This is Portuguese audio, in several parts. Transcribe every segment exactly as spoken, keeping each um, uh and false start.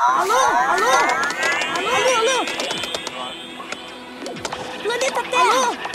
Alô? Alô? Alô? Alô? Planeta Terra! Alô?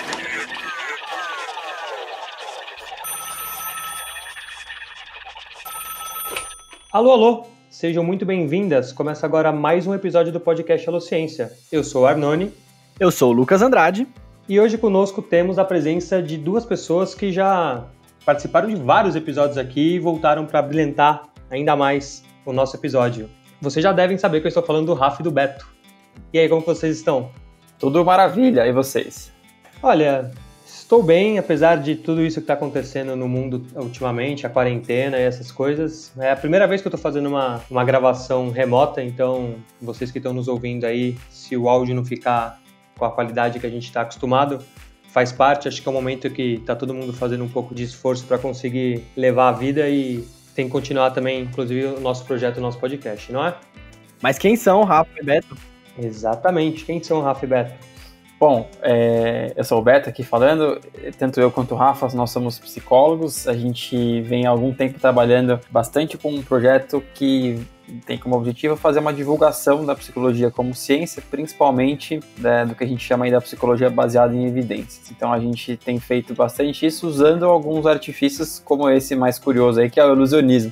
Alô, alô! Sejam muito bem-vindas. Começa agora mais um episódio do podcast Alô Ciência. Eu sou o Arnone. Eu sou o Lucas Andrade. E hoje conosco temos a presença de duas pessoas que já participaram de vários episódios aqui e voltaram para brilhantar ainda mais o nosso episódio. Vocês já devem saber que eu estou falando do Rafa e do Beto. E aí, como vocês estão? Tudo maravilha, e vocês? Olha, estou bem, apesar de tudo isso que está acontecendo no mundo ultimamente, a quarentena e essas coisas. É a primeira vez que eu estou fazendo uma, uma gravação remota, então vocês que estão nos ouvindo aí, se o áudio não ficar com a qualidade que a gente está acostumado, faz parte. Acho que é um momento que está todo mundo fazendo um pouco de esforço para conseguir levar a vida e tem que continuar também, inclusive, o nosso projeto, o nosso podcast, não é? Mas quem são Rafa e Beto? Exatamente. Quem são Rafa e Beto? Bom, é, eu sou o Beto aqui falando, tanto eu quanto o Rafa, nós somos psicólogos, a gente vem há algum tempo trabalhando bastante com um projeto que tem como objetivo fazer uma divulgação da psicologia como ciência, principalmente, né, do que a gente chama aí da psicologia baseada em evidências. Então a gente tem feito bastante isso usando alguns artifícios como esse mais curioso aí, que é o ilusionismo.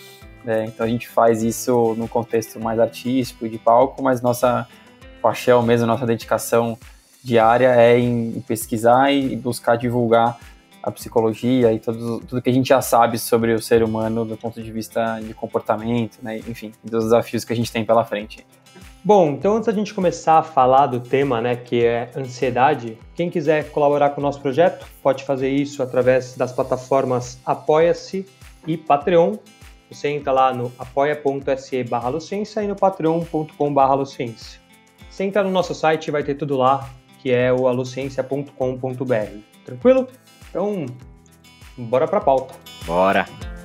É, então a gente faz isso no contexto mais artístico e de palco, mas nossa paixão mesmo, nossa dedicação diária é em pesquisar e buscar divulgar a psicologia e tudo, tudo que a gente já sabe sobre o ser humano do ponto de vista de comportamento, né? Enfim, dos desafios que a gente tem pela frente. Bom, então antes da gente começar a falar do tema, né, que é ansiedade, quem quiser colaborar com o nosso projeto pode fazer isso através das plataformas Apoia-se e Patreon. Você entra lá no apoia.se barra alociência e no patreon ponto com barra alociência. Você entra no nosso site vai ter tudo lá, que é o alociência ponto com ponto b r. Tranquilo? Então, bora pra pauta. Bora!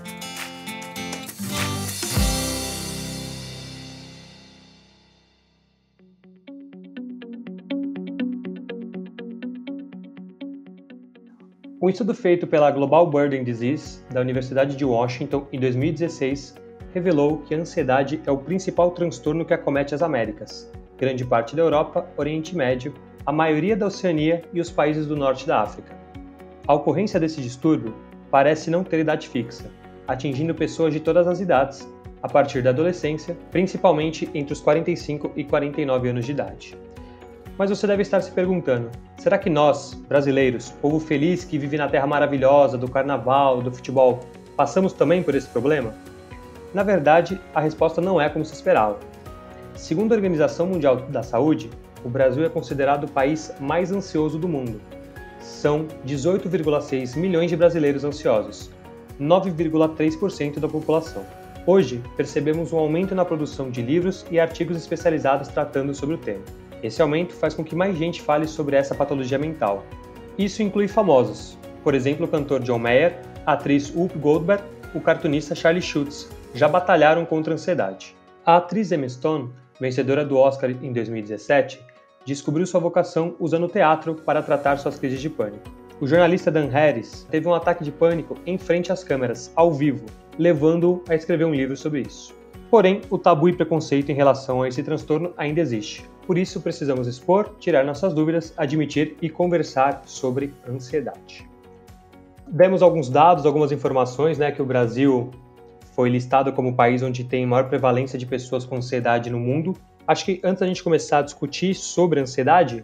Um estudo feito pela Global Burden Disease, da Universidade de Washington, em dois mil e dezesseis, revelou que a ansiedade é o principal transtorno que acomete as Américas, grande parte da Europa, Oriente Médio, a maioria da Oceania e os países do norte da África. A ocorrência desse distúrbio parece não ter idade fixa, atingindo pessoas de todas as idades, a partir da adolescência, principalmente entre os quarenta e cinco e quarenta e nove anos de idade. Mas você deve estar se perguntando, será que nós, brasileiros, povo feliz que vive na terra maravilhosa do carnaval, do futebol, passamos também por esse problema? Na verdade, a resposta não é como se esperava. Segundo a Organização Mundial da Saúde, o Brasil é considerado o país mais ansioso do mundo. São dezoito vírgula seis milhões de brasileiros ansiosos, nove vírgula três por cento da população. Hoje, percebemos um aumento na produção de livros e artigos especializados tratando sobre o tema. Esse aumento faz com que mais gente fale sobre essa patologia mental. Isso inclui famosos, por exemplo o cantor John Mayer, a atriz Whoopi Goldberg, o cartunista Charlie Schultz, já batalharam contra a ansiedade. A atriz Emma Stone, vencedora do Oscar em dois mil e dezessete, descobriu sua vocação usando o teatro para tratar suas crises de pânico. O jornalista Dan Harris teve um ataque de pânico em frente às câmeras, ao vivo, levando-o a escrever um livro sobre isso. Porém, o tabu e preconceito em relação a esse transtorno ainda existe. Por isso, precisamos expor, tirar nossas dúvidas, admitir e conversar sobre ansiedade. Demos alguns dados, algumas informações, né, que o Brasil foi listado como o país onde tem maior prevalência de pessoas com ansiedade no mundo. Acho que antes da gente começar a discutir sobre ansiedade,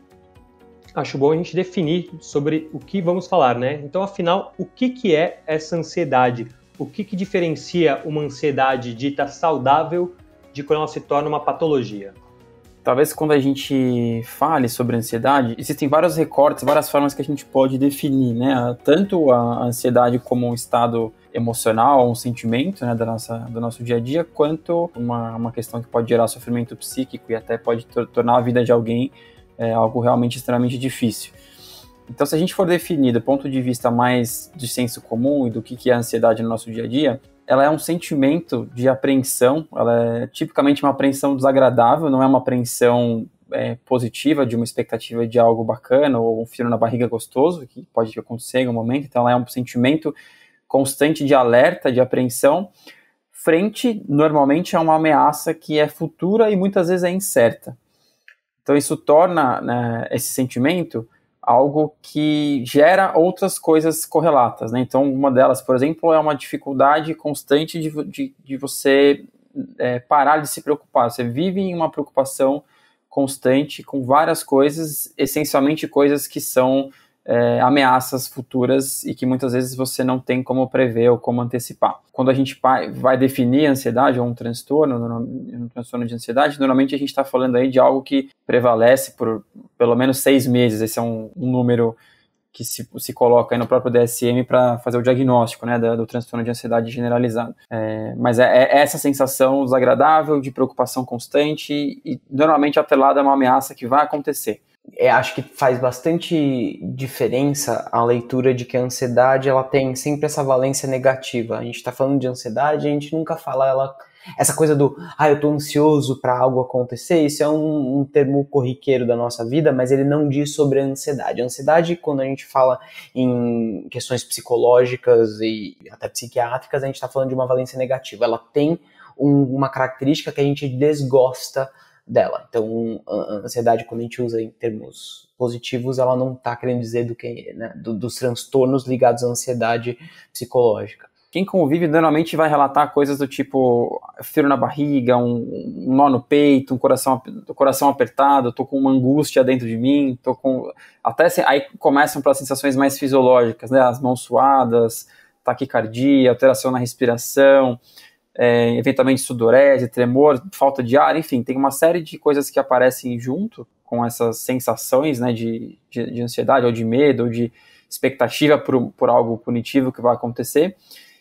acho bom a gente definir sobre o que vamos falar, né? Então, afinal, o que, que é essa ansiedade? O que, que diferencia uma ansiedade dita saudável de quando ela se torna uma patologia? Talvez quando a gente fale sobre ansiedade, existem vários recortes, várias formas que a gente pode definir, né? Tanto a ansiedade como um estado emocional, um sentimento, né, da nossa, do nosso dia a dia, quanto uma, uma questão que pode gerar sofrimento psíquico e até pode tor- tornar a vida de alguém é, algo realmente extremamente difícil. Então, se a gente for definir do ponto de vista mais de senso comum e do que, que é a ansiedade no nosso dia a dia, ela é um sentimento de apreensão, ela é tipicamente uma apreensão desagradável, não é uma apreensão é, positiva, de uma expectativa de algo bacana ou um frio na barriga gostoso, que pode acontecer em um momento. Então ela é um sentimento constante de alerta, de apreensão, frente, normalmente, a uma ameaça que é futura e muitas vezes é incerta. Então isso torna, né, esse sentimento algo que gera outras coisas correlatas, né? Então uma delas, por exemplo, é uma dificuldade constante de, de, de você é, parar de se preocupar. Você vive em uma preocupação constante com várias coisas, essencialmente coisas que são é, ameaças futuras e que muitas vezes você não tem como prever ou como antecipar. Quando a gente vai definir a ansiedade ou um transtorno, um transtorno de ansiedade, normalmente a gente está falando aí de algo que prevalece por pelo menos seis meses. Esse é um, um número que se, se coloca aí no próprio D S M para fazer o diagnóstico, né, do, do transtorno de ansiedade generalizado. É, mas é, é essa sensação desagradável de preocupação constante e normalmente atrelada a uma ameaça que vai acontecer. É, acho que faz bastante diferença a leitura de que a ansiedade ela tem sempre essa valência negativa. A gente está falando de ansiedade, a gente nunca fala ela, essa coisa do ah, eu estou ansioso para algo acontecer. Isso é um, um termo corriqueiro da nossa vida, mas ele não diz sobre a ansiedade. A ansiedade, quando a gente fala em questões psicológicas e até psiquiátricas, a gente está falando de uma valência negativa. Ela tem um, uma característica que a gente desgosta dela. Então, a ansiedade, quando a gente usa em termos positivos, ela não está querendo dizer do que, né, do, dos transtornos ligados à ansiedade psicológica. Quem convive normalmente vai relatar coisas do tipo frio na barriga, um, um nó no peito, um coração, um coração apertado, tô com uma angústia dentro de mim, tô com... Até se, aí começam para sensações mais fisiológicas, né, as mãos suadas, taquicardia, alteração na respiração, É, eventualmente sudorese, tremor, falta de ar, enfim, tem uma série de coisas que aparecem junto com essas sensações, né, de, de, de ansiedade, ou de medo, ou de expectativa por, por algo punitivo que vai acontecer,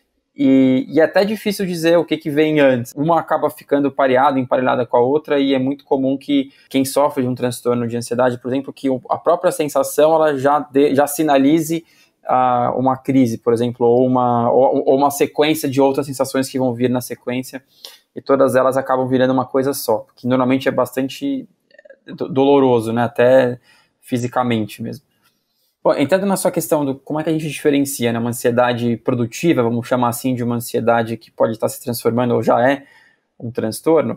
e, e é até difícil dizer o que, que vem antes. Uma acaba ficando pareada, emparelhada com a outra, e é muito comum que quem sofre de um transtorno de ansiedade, por exemplo, que a própria sensação ela já, de, já sinalize Uh, uma crise, por exemplo, ou uma, ou, ou uma sequência de outras sensações que vão vir na sequência, e todas elas acabam virando uma coisa só, que normalmente é bastante doloroso, né, até fisicamente mesmo. Bom, entrando na sua questão do como é que a gente diferencia, né, uma ansiedade produtiva, vamos chamar assim, de uma ansiedade que pode estar se transformando ou já é um transtorno,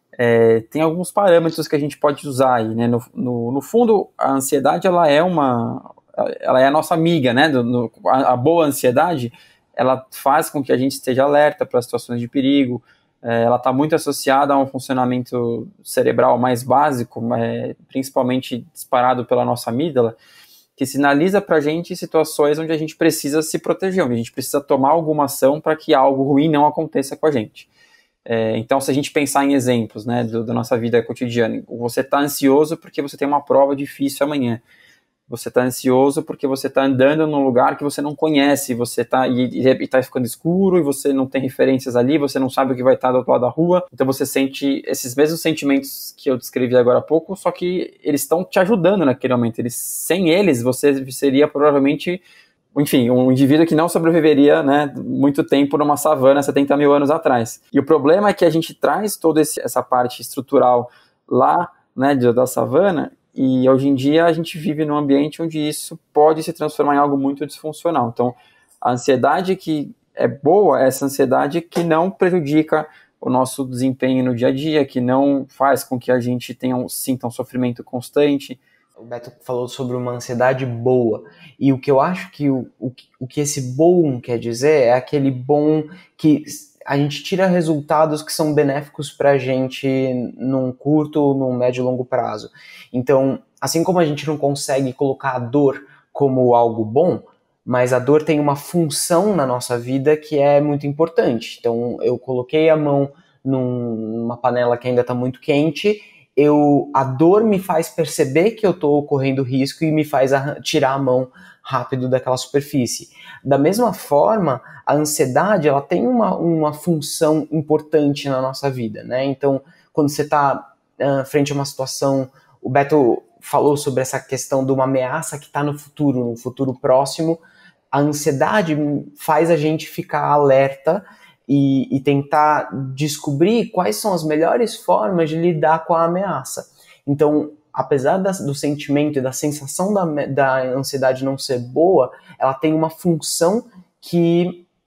é, tem alguns parâmetros que a gente pode usar aí, né, no, no, no fundo, a ansiedade, ela é uma... ela é a nossa amiga, né, do, no, a, a boa ansiedade, ela faz com que a gente esteja alerta para situações de perigo, é, ela está muito associada a um funcionamento cerebral mais básico, é, principalmente disparado pela nossa amígdala, que sinaliza para a gente situações onde a gente precisa se proteger, onde a gente precisa tomar alguma ação para que algo ruim não aconteça com a gente. É, então, se a gente pensar em exemplos, né, do, da nossa vida cotidiana, você está ansioso porque você tem uma prova difícil amanhã. Você está ansioso porque você está andando num lugar que você não conhece, você está e está ficando escuro e você não tem referências ali, você não sabe o que vai estar do outro lado da rua, então você sente esses mesmos sentimentos que eu descrevi agora há pouco, só que eles estão te ajudando naquele momento. Eles, sem eles, você seria provavelmente, enfim, um indivíduo que não sobreviveria, né, muito tempo numa savana setenta mil anos atrás. E o problema é que a gente traz toda esse, essa parte estrutural lá, né, da savana. E hoje em dia a gente vive num ambiente onde isso pode se transformar em algo muito disfuncional. Então, a ansiedade que é boa é essa ansiedade que não prejudica o nosso desempenho no dia a dia, que não faz com que a gente tenha um, sinta um sofrimento constante. O Beto falou sobre uma ansiedade boa. E o que eu acho que o, o, o que esse bom quer dizer é aquele bom que a gente tira resultados que são benéficos para a gente num curto, num médio e longo prazo. Então, assim como a gente não consegue colocar a dor como algo bom, mas a dor tem uma função na nossa vida que é muito importante. Então, eu coloquei a mão num, numa panela que ainda está muito quente, eu, a dor me faz perceber que eu estou correndo risco e me faz a, tirar a mão rápido daquela superfície. Da mesma forma, a ansiedade ela tem uma, uma função importante na nossa vida, né? Então, quando você está uh, frente a uma situação, o Beto falou sobre essa questão de uma ameaça que está no futuro, no futuro próximo, a ansiedade faz a gente ficar alerta e, e tentar descobrir quais são as melhores formas de lidar com a ameaça. Então, apesar da, do sentimento e da sensação da, da ansiedade não ser boa, ela tem uma função que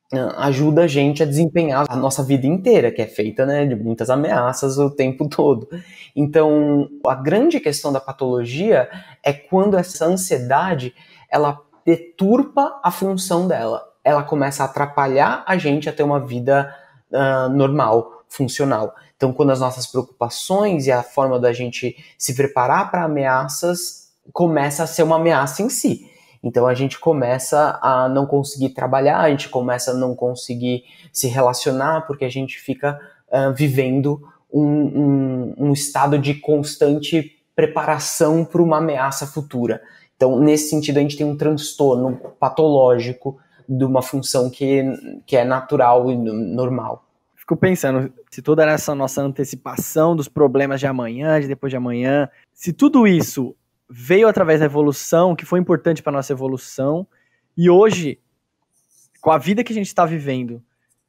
ajuda a gente a desempenhar a nossa vida inteira, que é feita, né, de muitas ameaças o tempo todo. Então, a grande questão da patologia é quando essa ansiedade, ela deturpa a função dela. Ela começa a atrapalhar a gente a ter uma vida uh, normal, funcional. Então, quando as nossas preocupações e a forma da gente se preparar para ameaças começa a ser uma ameaça em si. Então a gente começa a não conseguir trabalhar, a gente começa a não conseguir se relacionar, porque a gente fica uh, vivendo um, um, um estado de constante preparação para uma ameaça futura. Então, nesse sentido, a gente tem um transtorno patológico de uma função que, que é natural e normal. Fico pensando, se toda essa nossa antecipação dos problemas de amanhã, de depois de amanhã, se tudo isso veio através da evolução, que foi importante para a nossa evolução, e hoje, com a vida que a gente está vivendo,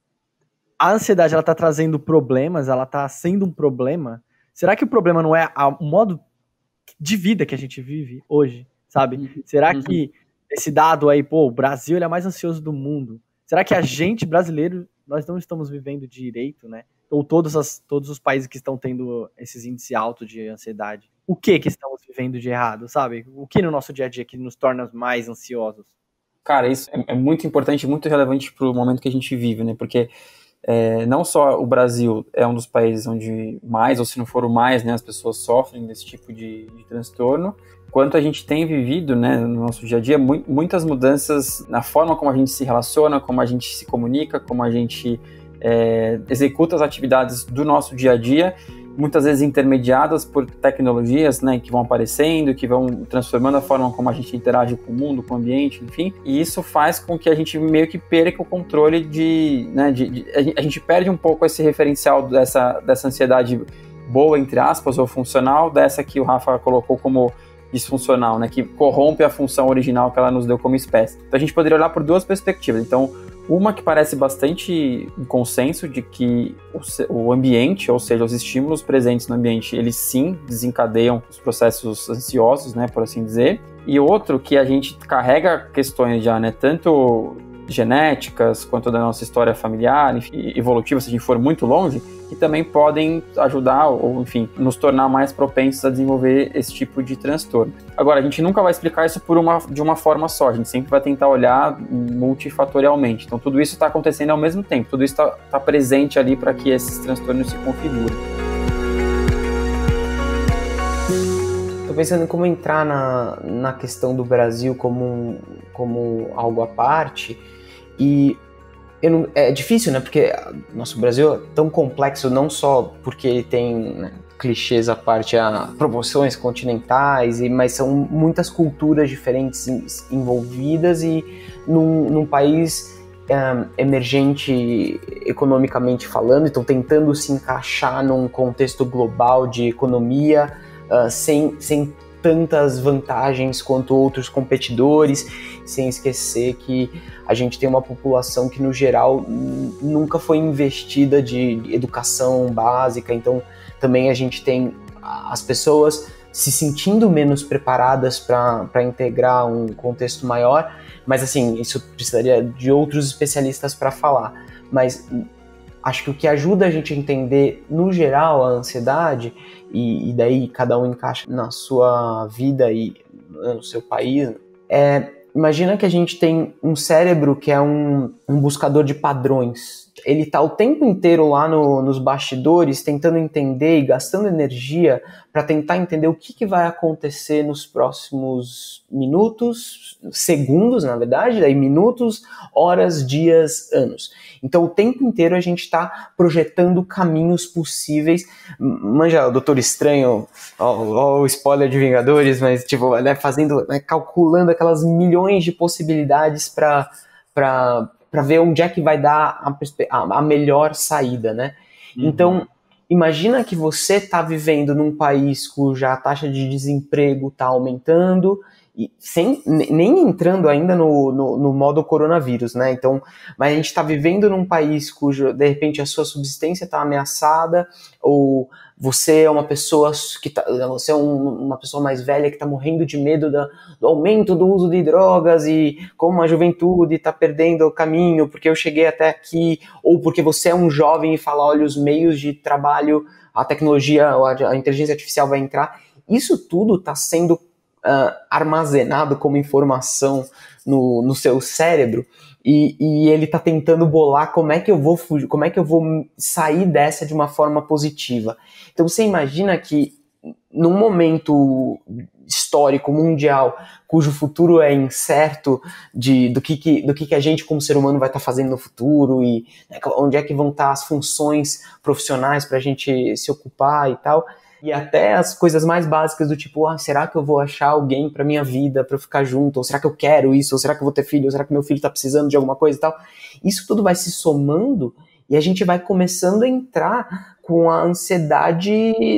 a ansiedade ela está trazendo problemas, ela está sendo um problema. Será que o problema não é o modo de vida que a gente vive hoje, sabe? Uhum. Será uhum. que esse dado aí, pô, o Brasil ele é mais ansioso do mundo. Será que a gente, brasileiro, nós não estamos vivendo direito, né? Ou todos, as, todos os países que estão tendo esses índices altos de ansiedade. O que que estamos vivendo de errado, sabe? O que no nosso dia a dia que nos torna mais ansiosos? Cara, isso é, é muito importante, muito relevante para o momento que a gente vive, né? Porque é, não só o Brasil é um dos países onde mais, ou se não for o mais, né, as pessoas sofrem desse tipo de, de transtorno, quanto a gente tem vivido, né, no nosso dia a dia, mu- muitas mudanças na forma como a gente se relaciona, como a gente se comunica, como a gente é, executa as atividades do nosso dia a dia, muitas vezes intermediadas por tecnologias, né, que vão aparecendo, que vão transformando a forma como a gente interage com o mundo, com o ambiente, enfim, e isso faz com que a gente meio que perca o controle de, né, de, de a gente perde um pouco esse referencial dessa, dessa ansiedade boa, entre aspas, ou funcional, dessa que o Rafa colocou como disfuncional, né, que corrompe a função original que ela nos deu como espécie. Então a gente poderia olhar por duas perspectivas. Então, uma que parece bastante um consenso de que o, o ambiente, ou seja, os estímulos presentes no ambiente, eles sim desencadeiam os processos ansiosos, né, por assim dizer. E outro que a gente carrega questões já, né, tanto genéticas quanto da nossa história familiar, enfim, evolutiva, se a gente for muito longe, que também podem ajudar ou, enfim, nos tornar mais propensos a desenvolver esse tipo de transtorno. Agora, a gente nunca vai explicar isso por uma, de uma forma só, a gente sempre vai tentar olhar multifatorialmente. Então, tudo isso está acontecendo ao mesmo tempo, tudo isso está tá presente ali para que esses transtornos se configurem. Estou pensando em como entrar na, na questão do Brasil como, como algo à parte, e eu não, é difícil, né, porque nosso Brasil é tão complexo, não só porque ele tem, né, clichês à parte, a proporções continentais, e, mas são muitas culturas diferentes envolvidas, e num, num país um, emergente economicamente falando, então tentando se encaixar num contexto global de economia, uh, sem, sem tantas vantagens quanto outros competidores, sem esquecer que a gente tem uma população que, no geral, nunca foi investida de educação básica, então também a gente tem as pessoas se sentindo menos preparadas para integrar um contexto maior, mas assim, isso precisaria de outros especialistas para falar, mas acho que o que ajuda a gente a entender, no geral, a ansiedade, e, e daí cada um encaixa na sua vida e no seu país, é, imagina que a gente tem um cérebro que é um, um buscador de padrões. Ele está o tempo inteiro lá no, nos bastidores tentando entender e gastando energia para tentar entender o que, que vai acontecer nos próximos minutos, segundos, na verdade, daí minutos, horas, dias, anos. Então o tempo inteiro a gente está projetando caminhos possíveis. Manja, o Doutor Estranho, ó, ó, o spoiler de Vingadores, mas tipo, né, fazendo, né, calculando aquelas milhões de possibilidades para para para ver onde é que vai dar a, a, a melhor saída, né? Uhum. Então, imagina que você está vivendo num país cuja taxa de desemprego está aumentando E sem, nem entrando ainda no, no, no modo coronavírus, né? Então, mas a gente está vivendo num país cujo, de repente, a sua subsistência está ameaçada, ou você é uma pessoa que tá, você é um, uma pessoa mais velha que está morrendo de medo da, do aumento do uso de drogas, e como a juventude está perdendo o caminho porque eu cheguei até aqui, ou porque você é um jovem e fala, olha, os meios de trabalho, a tecnologia, a, a inteligência artificial vai entrar. Isso tudo está sendo Uh, armazenado como informação no, no seu cérebro, e, e ele está tentando bolar como é que eu vou fugir, como é que eu vou sair dessa de uma forma positiva. Então você imagina que num momento histórico mundial cujo futuro é incerto, de, do, que, que, do que, que a gente como ser humano vai estar tá fazendo no futuro, e né, onde é que vão estar tá as funções profissionais para a gente se ocupar e tal. E até as coisas mais básicas do tipo, ah, será que eu vou achar alguém pra minha vida, pra eu ficar junto? Ou será que eu quero isso? Ou será que eu vou ter filho? Ou será que meu filho tá precisando de alguma coisa e tal? Isso tudo vai se somando e a gente vai começando a entrar com a ansiedade,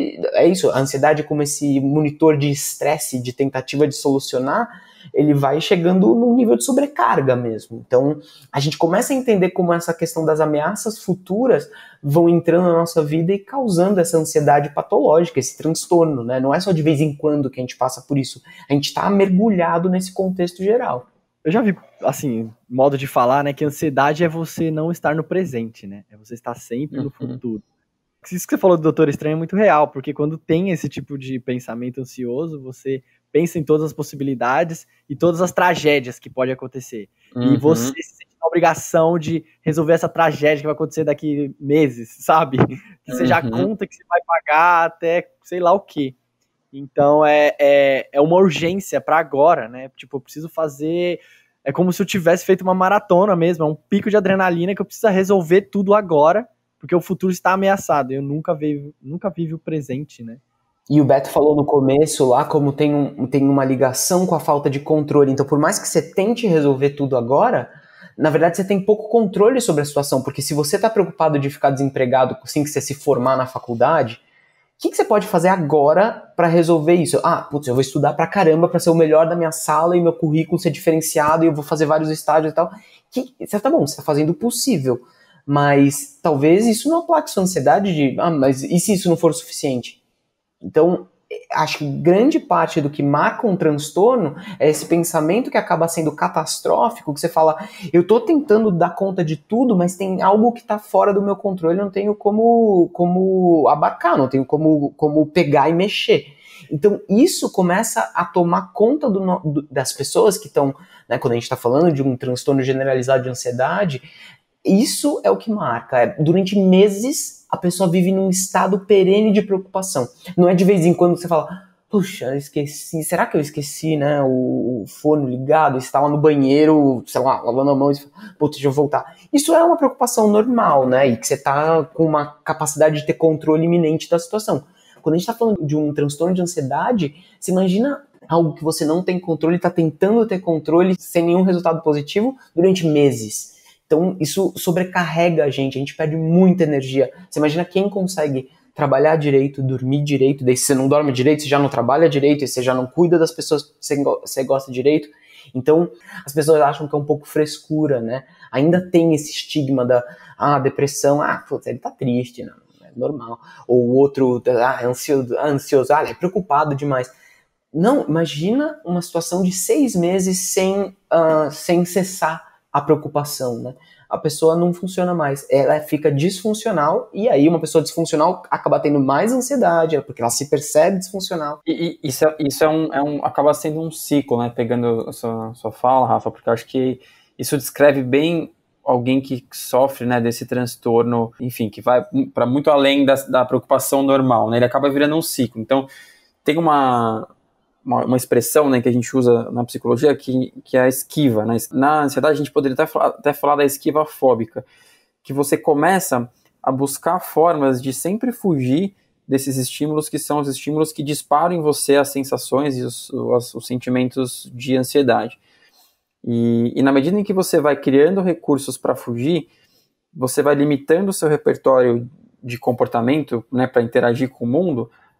é isso, a ansiedade como esse monitor de estresse, de tentativa de solucionar, ele vai chegando num nível de sobrecarga mesmo. Então, a gente começa a entender como essa questão das ameaças futuras vão entrando na nossa vida e causando essa ansiedade patológica, esse transtorno, né? Não é só de vez em quando que a gente passa por isso. A gente está mergulhado nesse contexto geral. Eu já vi, assim, modo de falar, né, que ansiedade é você não estar no presente, né? É você estar sempre no Uhum. futuro. Isso que você falou do Doutor Estranho é muito real, porque quando tem esse tipo de pensamento ansioso, você pensa em todas as possibilidades e todas as tragédias que pode acontecer. Uhum. E você se sente na obrigação de resolver essa tragédia que vai acontecer daqui meses, sabe? Que você já Uhum. conta que você vai pagar até sei lá o quê. Então é, é, é uma urgência para agora, né? Tipo, eu preciso fazer... É como se eu tivesse feito uma maratona mesmo, é um pico de adrenalina que eu preciso resolver tudo agora, porque o futuro está ameaçado. Eu nunca vivo, nunca vivo o presente, né? E o Beto falou no começo lá como tem, um, tem uma ligação com a falta de controle. Então, por mais que você tente resolver tudo agora, na verdade você tem pouco controle sobre a situação, porque se você está preocupado de ficar desempregado assim que você se formar na faculdade, o que, que você pode fazer agora para resolver isso? Ah, putz, eu vou estudar pra caramba para ser o melhor da minha sala e meu currículo ser diferenciado e eu vou fazer vários estágios e tal. Que, você tá bom, você tá fazendo o possível, mas talvez isso não aplaque sua ansiedade de, ah, mas e se isso não for o suficiente? Então, acho que grande parte do que marca um transtorno é esse pensamento que acaba sendo catastrófico, que você fala, eu tô tentando dar conta de tudo, mas tem algo que tá fora do meu controle, eu não tenho como, como abarcar, não tenho como, como pegar e mexer. Então, isso começa a tomar conta do, do, das pessoas que estão, né, quando a gente está falando de um transtorno generalizado de ansiedade, isso é o que marca. É, durante meses, a pessoa vive num estado perene de preocupação. Não é de vez em quando que você fala, puxa, eu esqueci, será que eu esqueci, né, o, o fone ligado, estava no banheiro, sei lá, lavando a mão, e você fala, putz, deixa eu voltar. Isso é uma preocupação normal, né, e que você está com uma capacidade de ter controle iminente da situação. Quando a gente está falando de um transtorno de ansiedade, você imagina algo que você não tem controle, está tentando ter controle sem nenhum resultado positivo durante meses. Então, isso sobrecarrega a gente, a gente perde muita energia. Você imagina quem consegue trabalhar direito, dormir direito, daí você não dorme direito, você já não trabalha direito, você já não cuida das pessoas que você gosta direito. Então, as pessoas acham que é um pouco frescura, né? Ainda tem esse estigma da ah, depressão, ah, putz, ele tá triste, não, é normal. Ou o outro, ah, é ansioso, ansioso, ah, ele é preocupado demais. Não, imagina uma situação de seis meses sem, uh, sem cessar a preocupação, né? A pessoa não funciona mais, ela fica disfuncional, e aí uma pessoa disfuncional acaba tendo mais ansiedade, porque ela se percebe disfuncional. E, e isso, é, isso é um, é um, acaba sendo um ciclo, né? Pegando a sua, sua fala, Rafa, porque eu acho que isso descreve bem alguém que sofre, né, desse transtorno, enfim, que vai para muito além da, da preocupação normal, né? Ele acaba virando um ciclo. Então, tem uma... Uma, uma expressão, né, que a gente usa na psicologia que, que é a esquiva, né? Na ansiedade a gente poderia até falar, até falar da esquiva fóbica, que você começa a buscar formas de sempre fugir desses estímulos que são os estímulos que disparam em você as sensações e os, os, os sentimentos de ansiedade. E, e na medida em que você vai criando recursos para fugir, você vai limitando o seu repertório de comportamento, né, para interagir com o mundo,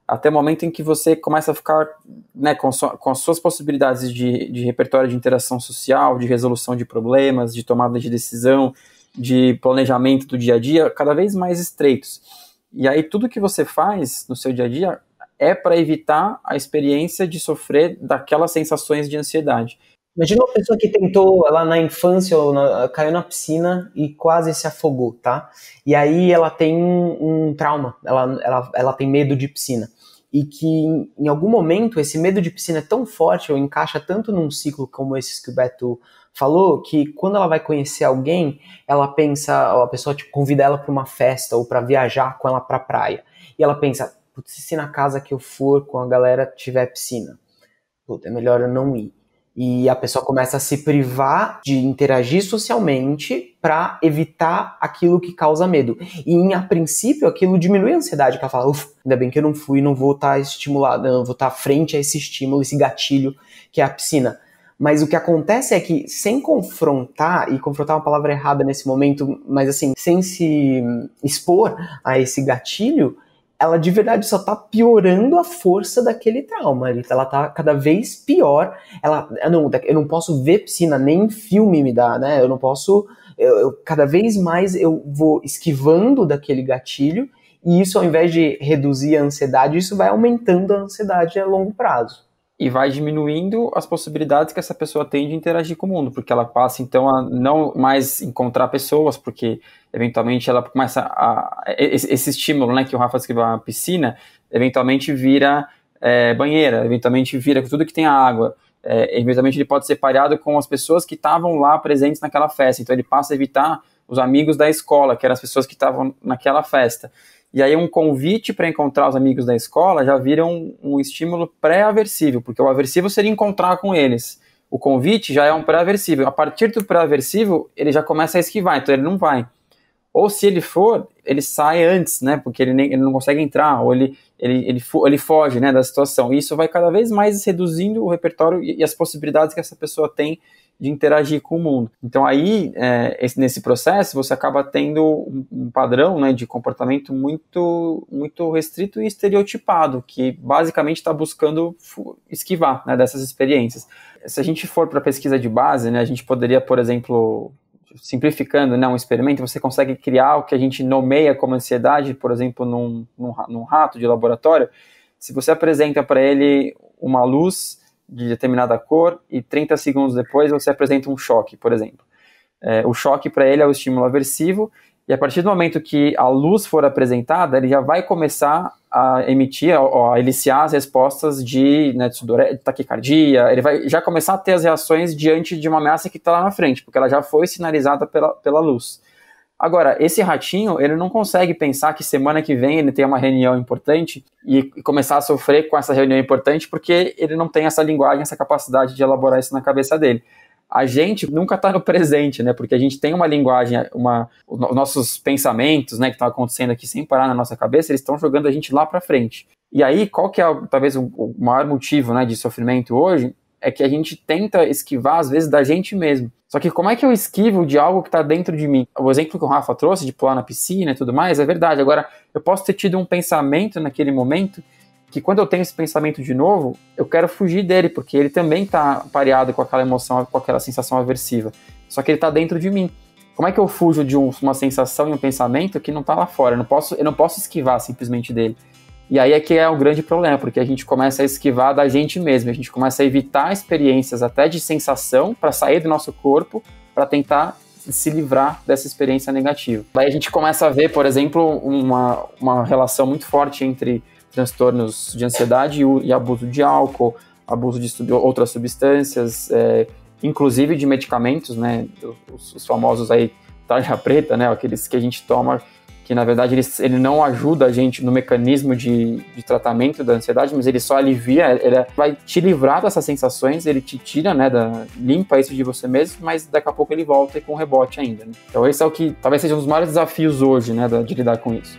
até o momento em que você começa a ficar, né, com, so, com as suas possibilidades de, de repertório de interação social, de resolução de problemas, de tomada de decisão, de planejamento do dia a dia, cada vez mais estreitos. E aí tudo que você faz no seu dia a dia é para evitar a experiência de sofrer daquelas sensações de ansiedade. Imagina uma pessoa que tentou, ela na infância, ou na, caiu na piscina e quase se afogou, tá? E aí ela tem um, um trauma, ela, ela, ela tem medo de piscina. E que em, em algum momento esse medo de piscina é tão forte, ou encaixa tanto num ciclo como esses que o Beto falou, que quando ela vai conhecer alguém, ela pensa, ou a pessoa tipo, convida ela para uma festa ou para viajar com ela pra praia. E ela pensa, putz, se na casa que eu for com a galera tiver piscina, putz, é melhor eu não ir. E a pessoa começa a se privar de interagir socialmente para evitar aquilo que causa medo. E, a princípio, aquilo diminui a ansiedade, que ela fala, ufa, ainda bem que eu não fui, não vou estar estimulada, não vou estar frente a esse estímulo, esse gatilho que é a piscina. Mas o que acontece é que, sem confrontar, e confrontar é uma palavra errada nesse momento, mas assim, sem se expor a esse gatilho, ela de verdade só tá piorando a força daquele trauma. Ela tá cada vez pior. Ela, não, eu não posso ver piscina, nem filme me dá, né? Eu não posso... Eu, eu, cada vez mais eu vou esquivando daquele gatilho, e isso, ao invés de reduzir a ansiedade, isso vai aumentando a ansiedade a longo prazo. E vai diminuindo as possibilidades que essa pessoa tem de interagir com o mundo, porque ela passa, então, a não mais encontrar pessoas, porque, eventualmente, ela começa a... Esse, esse estímulo, né, que o Rafa descreveu, a piscina, eventualmente vira é, banheira, eventualmente vira tudo que tem água, é, eventualmente ele pode ser pareado com as pessoas que estavam lá presentes naquela festa, então ele passa a evitar os amigos da escola, que eram as pessoas que estavam naquela festa. E aí um convite para encontrar os amigos da escola já vira um, um estímulo pré-aversivo, porque o aversivo seria encontrar com eles. O convite já é um pré-aversivo. A partir do pré-aversivo, ele já começa a esquivar, então ele não vai. Ou se ele for, ele sai antes, né, porque ele, nem, ele não consegue entrar, ou ele, ele, ele, ele foge, né, da situação. E isso vai cada vez mais reduzindo o repertório e, e as possibilidades que essa pessoa tem de interagir com o mundo. Então aí, é, esse, nesse processo, você acaba tendo um, um padrão, né, de comportamento muito, muito restrito e estereotipado, que basicamente está buscando esquivar, né, dessas experiências. Se a gente for para a pesquisa de base, né, a gente poderia, por exemplo, simplificando, né, um experimento, você consegue criar o que a gente nomeia como ansiedade, por exemplo, num, num, num rato de laboratório. Se você apresenta para ele uma luz de determinada cor e trinta segundos depois você apresenta um choque, por exemplo. É, o choque para ele é o estímulo aversivo, e a partir do momento que a luz for apresentada, ele já vai começar a emitir, a, a eliciar as respostas de, né, de taquicardia, ele vai já começar a ter as reações diante de uma ameaça que está lá na frente, porque ela já foi sinalizada pela, pela luz. Agora, esse ratinho, ele não consegue pensar que semana que vem ele tem uma reunião importante e começar a sofrer com essa reunião importante, porque ele não tem essa linguagem, essa capacidade de elaborar isso na cabeça dele. A gente nunca está no presente, né? Porque a gente tem uma linguagem, uma, os nossos pensamentos, né, que estão acontecendo aqui sem parar na nossa cabeça, eles estão jogando a gente lá para frente. E aí, qual que é, talvez, o, o maior motivo, né, de sofrimento hoje? É que a gente tenta esquivar, às vezes, da gente mesmo. Só que como é que eu esquivo de algo que está dentro de mim? O exemplo que o Rafa trouxe, de pular na piscina e tudo mais, é verdade. Agora, eu posso ter tido um pensamento naquele momento que, quando eu tenho esse pensamento de novo, eu quero fugir dele, porque ele também está pareado com aquela emoção, com aquela sensação aversiva. Só que ele está dentro de mim. Como é que eu fujo de um, uma sensação e um pensamento que não está lá fora? Eu não posso, eu não posso esquivar simplesmente dele. E aí é que é o grande problema, porque a gente começa a esquivar da gente mesmo, a gente começa a evitar experiências até de sensação para sair do nosso corpo, para tentar se livrar dessa experiência negativa. Daí a gente começa a ver, por exemplo, uma, uma relação muito forte entre transtornos de ansiedade e, e abuso de álcool, abuso de sub, outras substâncias, é, inclusive de medicamentos, né, os, os famosos aí tarja preta, né, aqueles que a gente toma, que na verdade ele, ele não ajuda a gente no mecanismo de, de tratamento da ansiedade, mas ele só alivia, ele vai te livrar dessas sensações, ele te tira, né, da, limpa isso de você mesmo, mas daqui a pouco ele volta e com rebote ainda, né? Então esse é o que talvez seja um dos maiores desafios hoje, né, de lidar com isso.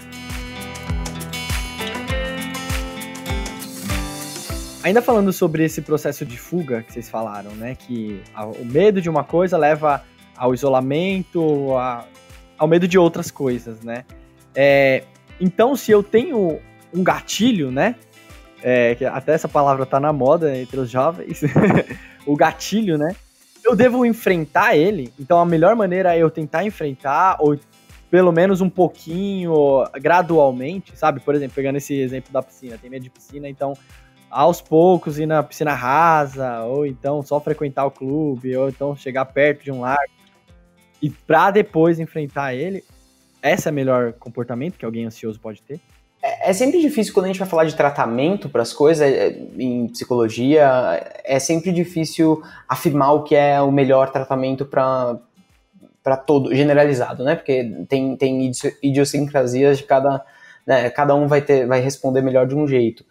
Ainda falando sobre esse processo de fuga que vocês falaram, né, que a, o medo de uma coisa leva ao isolamento, a, ao medo de outras coisas, né? É, então, se eu tenho um gatilho, né, é, que até essa palavra tá na moda entre os jovens, o gatilho, né? Eu devo enfrentar ele, então a melhor maneira é eu tentar enfrentar, ou pelo menos um pouquinho, gradualmente, sabe? Por exemplo, pegando esse exemplo da piscina, tem medo de piscina, então aos poucos ir na piscina rasa, ou então só frequentar o clube, ou então chegar perto de um lago, e pra depois enfrentar ele. Esse é o melhor comportamento que alguém ansioso pode ter? É, é sempre difícil quando a gente vai falar de tratamento para as coisas, é, em psicologia, é sempre difícil afirmar o que é o melhor tratamento para para todo, generalizado, né? Porque tem, tem idiosincrasias de cada, né? Cada um vai ter, vai responder melhor de um jeito.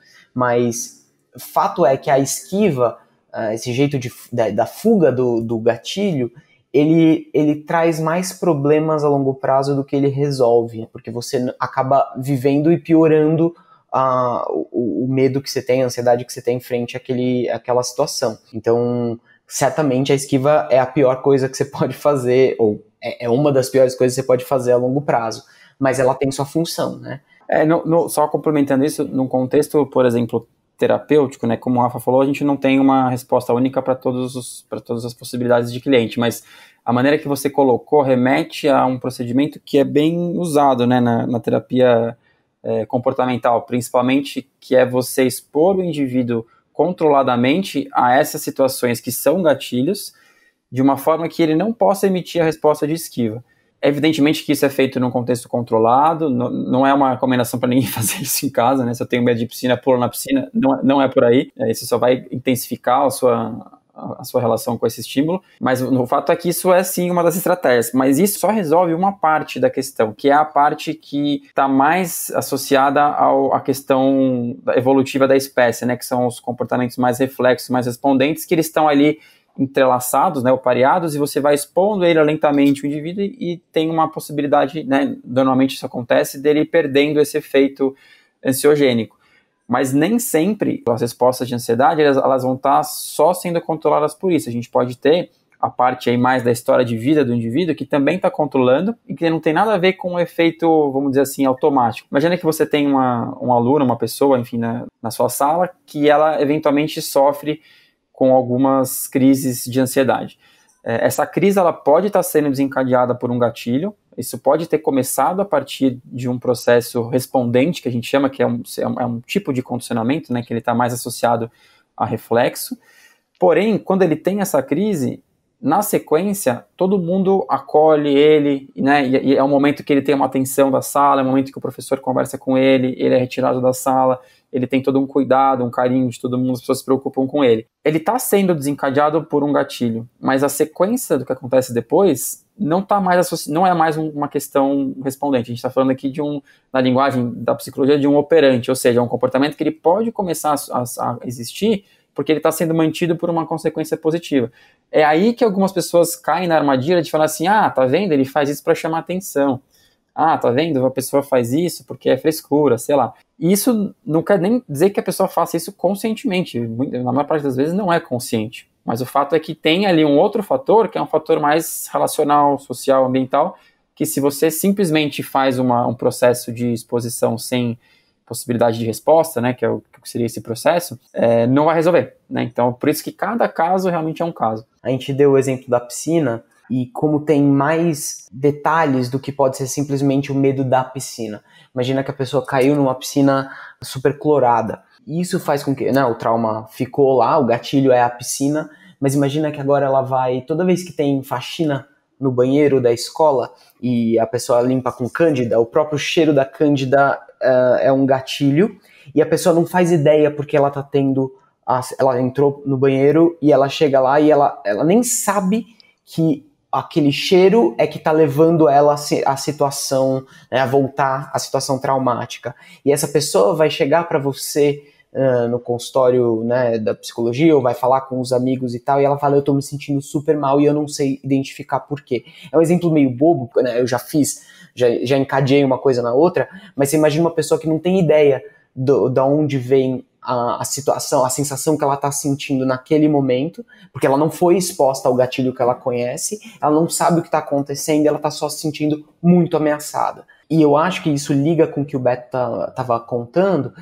Mas fato é que a esquiva, uh, esse jeito de, da, da fuga do, do gatilho, ele, ele traz mais problemas a longo prazo do que ele resolve, porque você acaba vivendo e piorando uh, o, o medo que você tem, a ansiedade que você tem frente àquele, àquela situação. Então, certamente a esquiva é a pior coisa que você pode fazer, ou é, é uma das piores coisas que você pode fazer a longo prazo, mas ela tem sua função, né? É, no, no, só complementando isso, num contexto, por exemplo, terapêutico, né, como o Rafa falou, a gente não tem uma resposta única para todos os, para todas as possibilidades de cliente, mas a maneira que você colocou remete a um procedimento que é bem usado, né, na, na terapia é, comportamental, principalmente, que é você expor o indivíduo controladamente a essas situações que são gatilhos, de uma forma que ele não possa emitir a resposta de esquiva. Evidentemente que isso é feito num contexto controlado, não, não é uma recomendação para ninguém fazer isso em casa, né? Se eu tenho medo de piscina, pulo na piscina, não, não é por aí, é, isso só vai intensificar a sua, a sua relação com esse estímulo, mas o fato é que isso é sim uma das estratégias, mas isso só resolve uma parte da questão, que é a parte que está mais associada ao, à questão evolutiva da espécie, né? Que são os comportamentos mais reflexos, mais respondentes, que eles estão ali entrelaçados, né, ou pareados, e você vai expondo ele lentamente o indivíduo e, e tem uma possibilidade, né, normalmente isso acontece, dele perdendo esse efeito ansiogênico. Mas nem sempre as respostas de ansiedade, elas, elas vão estar só sendo controladas por isso. A gente pode ter a parte aí mais da história de vida do indivíduo que também está controlando e que não tem nada a ver com o efeito, vamos dizer assim, automático. Imagina que você tem uma, um aluno, uma pessoa, enfim, na, na sua sala, que ela eventualmente sofre com algumas crises de ansiedade. É, essa crise ela pode estar sendo desencadeada por um gatilho, isso pode ter começado a partir de um processo respondente, que a gente chama, que é um, é um tipo de condicionamento, né, que ele está mais associado a reflexo. Porém, quando ele tem essa crise, na sequência, todo mundo acolhe ele, né, e, e é o momento que ele tem uma atenção da sala, é o momento que o professor conversa com ele, ele é retirado da sala, ele tem todo um cuidado, um carinho de todo mundo, as pessoas se preocupam com ele. Ele está sendo desencadeado por um gatilho, mas a sequência do que acontece depois não, tá mais associ... não é mais uma questão respondente. A gente está falando aqui de um, na linguagem da psicologia, de um operante, ou seja, um comportamento que ele pode começar a, a existir porque ele está sendo mantido por uma consequência positiva. É aí que algumas pessoas caem na armadilha de falar assim, ah, tá vendo, ele faz isso para chamar atenção. Ah, tá vendo, a pessoa faz isso porque é frescura, sei lá. E isso não quer nem dizer que a pessoa faça isso conscientemente. Na maior parte das vezes não é consciente. Mas o fato é que tem ali um outro fator, que é um fator mais relacional, social, ambiental, que se você simplesmente faz uma, um processo de exposição sem possibilidade de resposta, né, que é o que seria esse processo, é, não vai resolver, né? Então, por isso que cada caso realmente é um caso. A gente deu o exemplo da piscina, e como tem mais detalhes do que pode ser simplesmente o medo da piscina. Imagina que a pessoa caiu numa piscina super clorada. Isso faz com que, né, o trauma ficou lá, o gatilho é a piscina, mas imagina que agora ela vai, toda vez que tem faxina no banheiro da escola e a pessoa limpa com cândida, o próprio cheiro da cândida uh, é um gatilho, e a pessoa não faz ideia porque ela tá tendo, a, ela entrou no banheiro e ela chega lá e ela, ela nem sabe que aquele cheiro é que tá levando ela à situação, né, a voltar à situação traumática. E essa pessoa vai chegar para você uh, no consultório, né, da psicologia, ou vai falar com os amigos e tal, e ela fala, eu tô me sentindo super mal e eu não sei identificar por quê. É um exemplo meio bobo, né, eu já fiz, já, já encadeei uma coisa na outra, mas você imagina uma pessoa que não tem ideia do, da onde vem A, a situação, a sensação que ela está sentindo naquele momento, porque ela não foi exposta ao gatilho que ela conhece, ela não sabe o que está acontecendo, ela está só se sentindo muito ameaçada. E eu acho que isso liga com o que o Beto estava contando,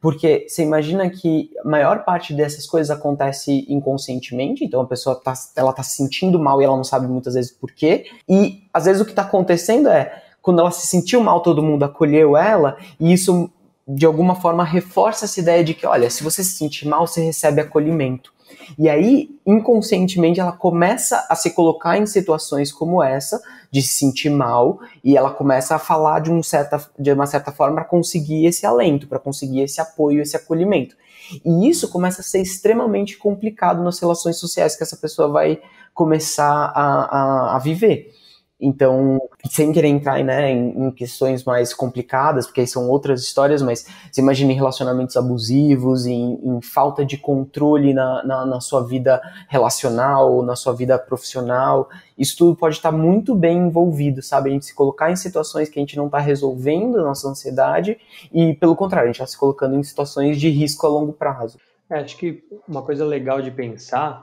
Porque você imagina que a maior parte dessas coisas acontece inconscientemente, então a pessoa tá, ela tá se sentindo mal e ela não sabe muitas vezes por quê, e às vezes o que tá acontecendo é, quando ela se sentiu mal, todo mundo acolheu ela, e isso de alguma forma reforça essa ideia de que, olha, se você se sentir mal, você recebe acolhimento. E aí, inconscientemente, ela começa a se colocar em situações como essa, de se sentir mal, e ela começa a falar de, um certa, de uma certa forma para conseguir esse alento, para conseguir esse apoio, esse acolhimento. E isso começa a ser extremamente complicado nas relações sociais que essa pessoa vai começar a, a, a viver. Então, sem querer entrar, né, em, em questões mais complicadas, porque aí são outras histórias, mas você imagina em relacionamentos abusivos, em, em falta de controle na, na, na sua vida relacional, na sua vida profissional, isso tudo pode estar muito bem envolvido, sabe? A gente se colocar em situações que a gente não está resolvendo a nossa ansiedade e, pelo contrário, a gente está se colocando em situações de risco a longo prazo. É, acho que uma coisa legal de pensar,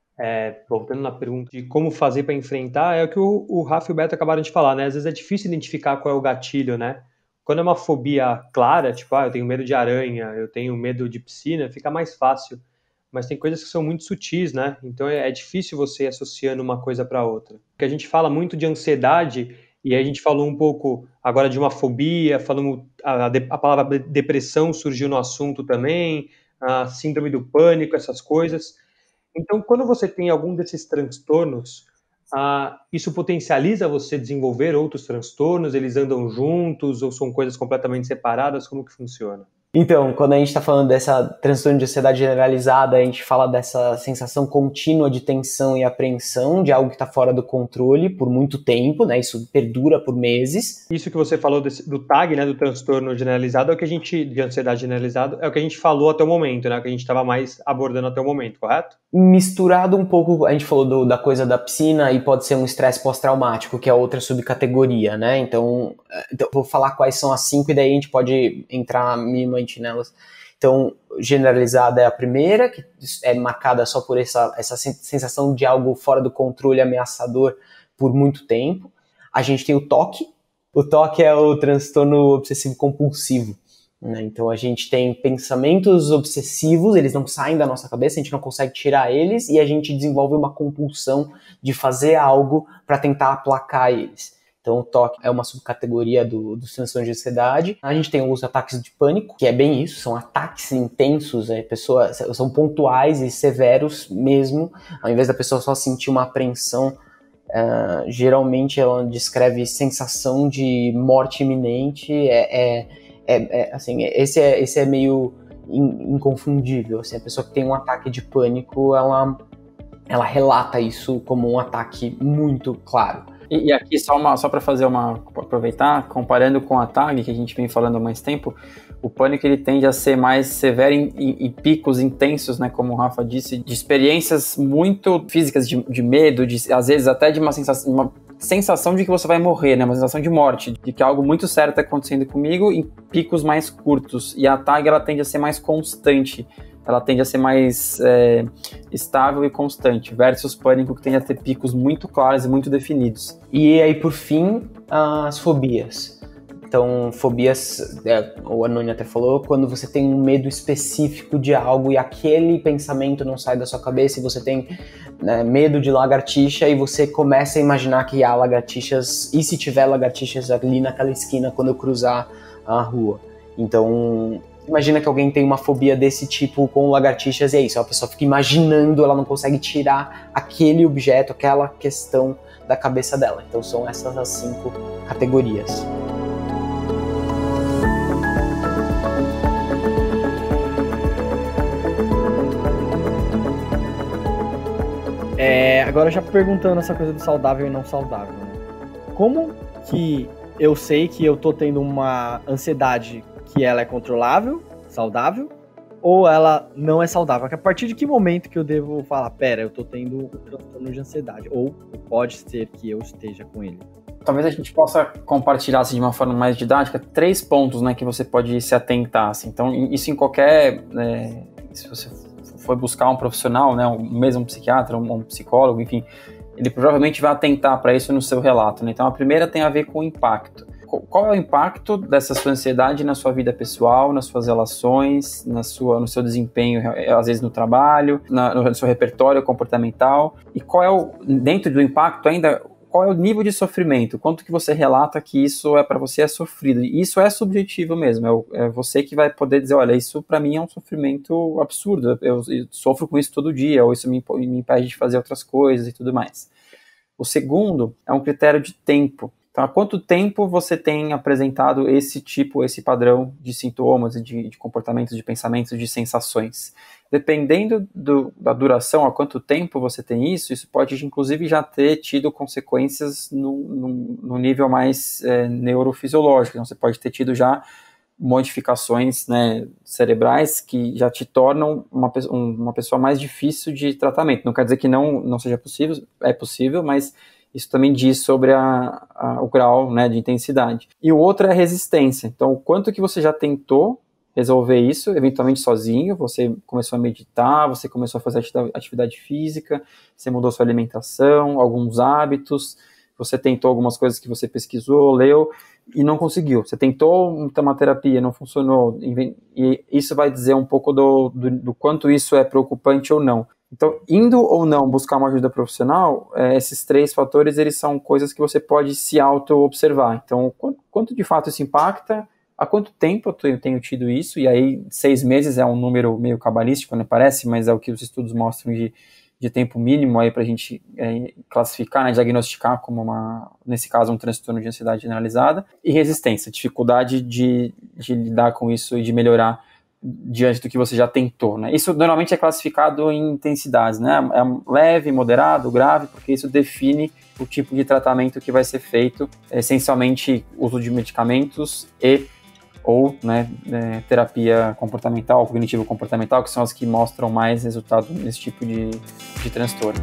É, voltando na pergunta de como fazer para enfrentar, é o que o, o Rafa e o Beto acabaram de falar, né? Às vezes é difícil identificar qual é o gatilho, né? Quando é uma fobia clara, tipo, ah, eu tenho medo de aranha, eu tenho medo de piscina, fica mais fácil. Mas tem coisas que são muito sutis, né? Então é, é difícil você ir associando uma coisa para outra. Porque a gente fala muito de ansiedade, e aí a gente falou um pouco agora de uma fobia, falamos, a, a palavra depressão surgiu no assunto também, a síndrome do pânico, essas coisas. Então, quando você tem algum desses transtornos, ah, isso potencializa você desenvolver outros transtornos? Eles andam juntos ou são coisas completamente separadas? Como que funciona? Então, quando a gente está falando dessa transtorno de ansiedade generalizada, a gente fala dessa sensação contínua de tensão e apreensão, de algo que está fora do controle por muito tempo, né? Isso perdura por meses. Isso que você falou desse, do T A G, né, do transtorno generalizado, é o que a gente, de ansiedade generalizada, é o que a gente falou até o momento, né? O que a gente estava mais abordando até o momento, correto? Misturado um pouco, a gente falou do, da coisa da piscina e pode ser um estresse pós-traumático, que é outra subcategoria, né? Então, então, vou falar quais são as cinco e daí a gente pode entrar minimamente nelas. Então, generalizada é a primeira, que é marcada só por essa, essa sensação de algo fora do controle, ameaçador por muito tempo. A gente tem o T O C. O T O C é o transtorno obsessivo compulsivo. Então a gente tem pensamentos obsessivos, eles não saem da nossa cabeça, a gente não consegue tirar eles e a gente desenvolve uma compulsão de fazer algo para tentar aplacar eles. Então o T O C é uma subcategoria do, dos transtornos de ansiedade. A gente tem os ataques de pânico, que é bem isso, são ataques intensos, é, pessoa, são pontuais e severos mesmo, ao invés da pessoa só sentir uma apreensão, uh, geralmente ela descreve sensação de morte iminente, é... é É, é, assim, esse é, esse é meio in, inconfundível, assim, a pessoa que tem um ataque de pânico, ela, ela relata isso como um ataque muito claro. E, e aqui só, uma, só para fazer uma, aproveitar, comparando com a T A G, que a gente vem falando há mais tempo, o pânico ele tende a ser mais severo em, em, em picos intensos, né, como o Rafa disse, de experiências muito físicas, de, de medo, de, às vezes até de uma sensação, uma sensação de que você vai morrer, né, uma sensação de morte, de que algo muito sério está acontecendo comigo em picos mais curtos. E a T A G ela tende a ser mais constante, ela tende a ser mais é, estável e constante, versus pânico que tende a ter picos muito claros e muito definidos. E aí, por fim, as fobias. Então, fobias, é, o Anônimo até falou, quando você tem um medo específico de algo e aquele pensamento não sai da sua cabeça e você tem, né, medo de lagartixa e você começa a imaginar que há lagartixas, e se tiver lagartixas ali naquela esquina quando eu cruzar a rua. Então, imagina que alguém tem uma fobia desse tipo com lagartixas e é isso, a pessoa fica imaginando, ela não consegue tirar aquele objeto, aquela questão da cabeça dela. Então são essas as cinco categorias. É, agora já perguntando essa coisa do saudável e não saudável, né? Como que eu sei que eu tô tendo uma ansiedade que ela é controlável, saudável, ou ela não é saudável? A partir de que momento que eu devo falar, pera, eu tô tendo um transtorno de ansiedade, ou pode ser que eu esteja com ele? Talvez a gente possa compartilhar assim, de uma forma mais didática três pontos, né, que você pode se atentar. Assim. Então, isso em qualquer... É, se você for buscar um profissional, né, um, mesmo um psiquiatra, um, um psicólogo, enfim, ele provavelmente vai atentar para isso no seu relato. Né? Então, a primeira tem a ver com o impacto. qual é o impacto dessa sua ansiedade na sua vida pessoal, nas suas relações, na sua, no seu desempenho, às vezes no trabalho, na, no seu repertório comportamental, e qual é o, dentro do impacto ainda, qual é o nível de sofrimento, quanto que você relata que isso é para você é sofrido. E isso é subjetivo mesmo, é, o, é você que vai poder dizer, olha, isso para mim é um sofrimento absurdo, eu, eu sofro com isso todo dia, ou isso me, me impede de fazer outras coisas e tudo mais. O segundo é um critério de tempo. Então, há quanto tempo você tem apresentado esse tipo, esse padrão de sintomas, de, de comportamentos, de pensamentos, de sensações? Dependendo do, da duração, há quanto tempo você tem isso, isso pode, inclusive, já ter tido consequências no, no, no nível mais é, neurofisiológico. Então, você pode ter tido já modificações, né, cerebrais que já te tornam uma, uma pessoa mais difícil de tratamento. Não quer dizer que não, não seja possível, é possível, mas isso também diz sobre a, a, o grau, né, de intensidade. E o outro é a resistência. Então, o quanto que você já tentou resolver isso, eventualmente sozinho, você começou a meditar, você começou a fazer atividade física, você mudou sua alimentação, alguns hábitos, você tentou algumas coisas que você pesquisou, leu, e não conseguiu. Você tentou uma terapia, não funcionou, e isso vai dizer um pouco do, do, do quanto isso é preocupante ou não. Então, indo ou não buscar uma ajuda profissional, é, esses três fatores, eles são coisas que você pode se auto-observar. Então, quanto, quanto de fato isso impacta, há quanto tempo eu tenho tido isso, e aí seis meses é um número meio cabalístico, né, parece, mas é o que os estudos mostram de, de tempo mínimo aí para a gente é, classificar, né, diagnosticar como, uma, nesse caso, um transtorno de ansiedade generalizada, e resistência, dificuldade de, de lidar com isso e de melhorar diante do que você já tentou, né? Isso normalmente é classificado em intensidades, né? É leve, moderado, grave, porque isso define o tipo de tratamento que vai ser feito, essencialmente uso de medicamentos e ou, né, é, terapia comportamental, cognitivo-comportamental, que são as que mostram mais resultado nesse tipo de, de transtorno.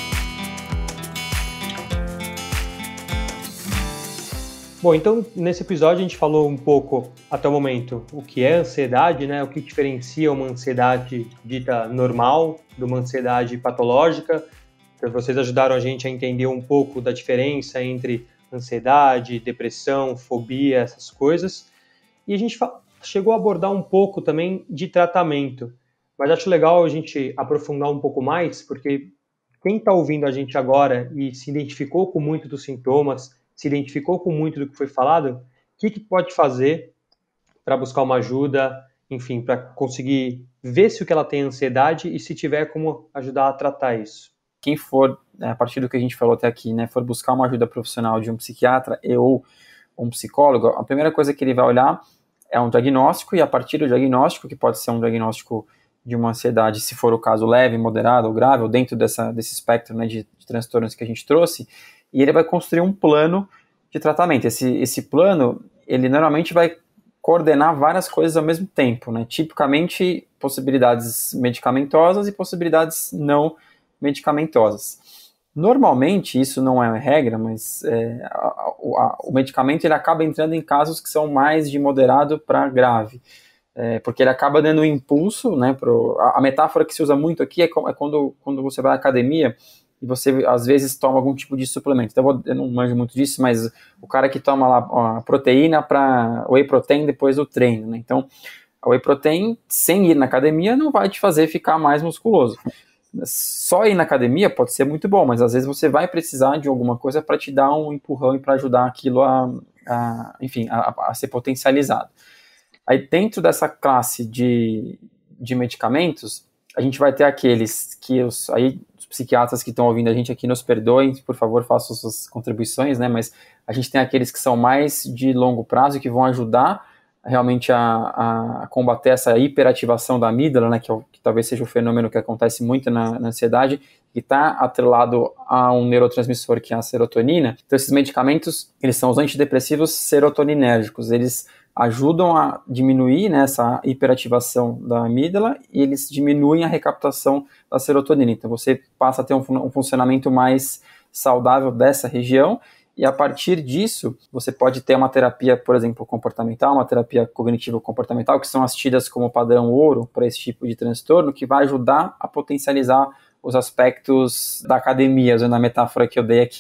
Bom, então nesse episódio a gente falou um pouco, até o momento, o que é ansiedade, né? O que diferencia uma ansiedade dita normal de uma ansiedade patológica. Então, vocês ajudaram a gente a entender um pouco da diferença entre ansiedade, depressão, fobia, essas coisas. E a gente chegou a abordar um pouco também de tratamento. Mas acho legal a gente aprofundar um pouco mais, porque quem está ouvindo a gente agora e se identificou com muito dos sintomas, se identificou com muito do que foi falado, o que, que pode fazer para buscar uma ajuda, enfim, para conseguir ver se o que ela tem é ansiedade e se tiver como ajudar a tratar isso. Quem for, a partir do que a gente falou até aqui, né, for buscar uma ajuda profissional de um psiquiatra e ou um psicólogo, a primeira coisa que ele vai olhar é um diagnóstico, e a partir do diagnóstico, que pode ser um diagnóstico de uma ansiedade, se for o caso leve, moderado ou grave, ou dentro dessa, desse espectro, né, de, de transtornos que a gente trouxe, e ele vai construir um plano de tratamento. Esse, esse plano, ele normalmente vai coordenar várias coisas ao mesmo tempo, né? Tipicamente, possibilidades medicamentosas e possibilidades não medicamentosas. Normalmente, isso não é regra, mas é, a, a, o medicamento ele acaba entrando em casos que são mais de moderado para grave, é, porque ele acaba dando um impulso, né? Pro, a, a metáfora que se usa muito aqui é, é quando, quando você vai à academia e você, às vezes, toma algum tipo de suplemento. Então, eu, vou, eu não manjo muito disso, mas o cara que toma lá ó, proteína para whey protein depois do treino, né? Então, a whey protein, sem ir na academia, não vai te fazer ficar mais musculoso. Só ir na academia pode ser muito bom, mas às vezes você vai precisar de alguma coisa para te dar um empurrão e para ajudar aquilo a, a enfim, a, a ser potencializado. Aí, dentro dessa classe de, de medicamentos, a gente vai ter aqueles que os... Aí, psiquiatras que estão ouvindo a gente aqui nos perdoem, por favor, façam suas contribuições, né? Mas a gente tem aqueles que são mais de longo prazo e que vão ajudar realmente a, a combater essa hiperativação da amígdala, né? Que, é o, que talvez seja o fenômeno que acontece muito na, na ansiedade, que está atrelado a um neurotransmissor que é a serotonina. Então, esses medicamentos, eles são os antidepressivos serotoninérgicos, eles ajudam a diminuir, né, essa hiperativação da amígdala e eles diminuem a recaptação da serotonina. Então você passa a ter um, um funcionamento mais saudável dessa região e a partir disso você pode ter uma terapia, por exemplo, comportamental, uma terapia cognitivo-comportamental, que são as tidas como padrão ouro para esse tipo de transtorno, que vai ajudar a potencializar os aspectos da academia, usando a metáfora que eu dei aqui, né?